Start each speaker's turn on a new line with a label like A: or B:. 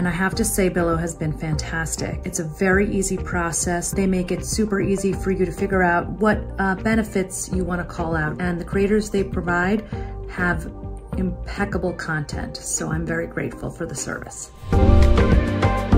A: And I have to say, Billo has been fantastic. It's a very easy process. They make it super easy for you to figure out what benefits you want to call out. And the creators they provide have impeccable content. So I'm very grateful for the service.